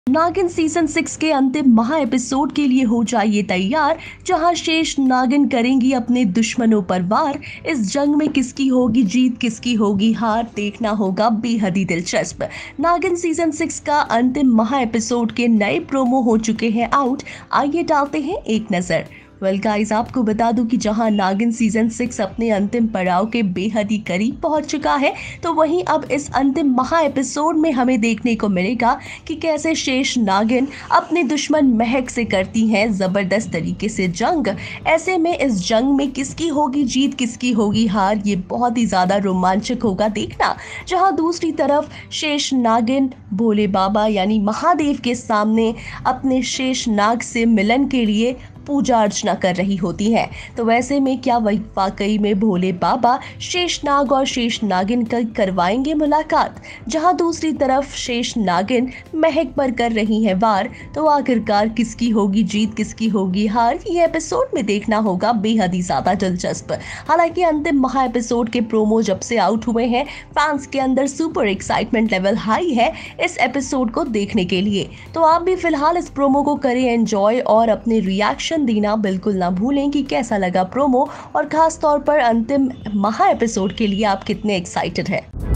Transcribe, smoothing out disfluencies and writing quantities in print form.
नागिन सीजन 6 के अंतिम महा एपिसोड के लिए हो जाइए तैयार, जहां शेष नागिन करेंगी अपने दुश्मनों पर वार। इस जंग में किसकी होगी जीत, किसकी होगी हार, देखना होगा बेहद ही दिलचस्प। नागिन सीजन 6 का अंतिम महा एपिसोड के नए प्रोमो हो चुके हैं आउट, आइए डालते हैं एक नजर। वेल गाइस, आपको बता दूं कि जहां नागिन सीजन 6 अपने अंतिम पड़ाव के बेहद ही करीब पहुंच चुका है, तो वहीं अब इस अंतिम महा एपिसोड में हमें देखने को मिलेगा कि कैसे शेष नागिन अपने दुश्मन महक से करती हैं जबरदस्त तरीके से जंग। ऐसे में इस जंग में किसकी होगी जीत, किसकी होगी हार, ये बहुत ही ज्यादा रोमांचक होगा देखना। जहां दूसरी तरफ शेष नागिन भोले बाबा यानी महादेव के सामने अपने शेष नाग से मिलन के लिए पूजा अर्चना कर रही होती हैं। तो वैसे में क्या वही वाकई में भोले बाबा शेषनाग और शेष नागिन का करवाएंगे मुलाकात? जहां दूसरी तरफ शेष नागिन महक पर कर रही हैं वार। तो आखिरकार किसकी होगी जीत, किसकी होगी हार, ये एपिसोड में देखना होगा बेहद ही ज्यादा दिलचस्प। हालांकि अंतिम महा एपिसोड के प्रोमो जब से आउट हुए हैं, फैंस के अंदर सुपर एक्साइटमेंट लेवल हाई है इस एपिसोड को देखने के लिए। तो आप भी फिलहाल इस प्रोमो को करें एंजॉय और अपने रिएक्शन देना बिल्कुल ना भूलें कि कैसा लगा प्रोमो, और खास तौर पर अंतिम महा एपिसोड के लिए आप कितने एक्साइटेड हैं।